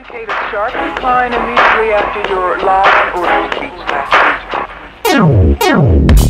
indicate a sharp decline immediately after your Law and Order speech last week.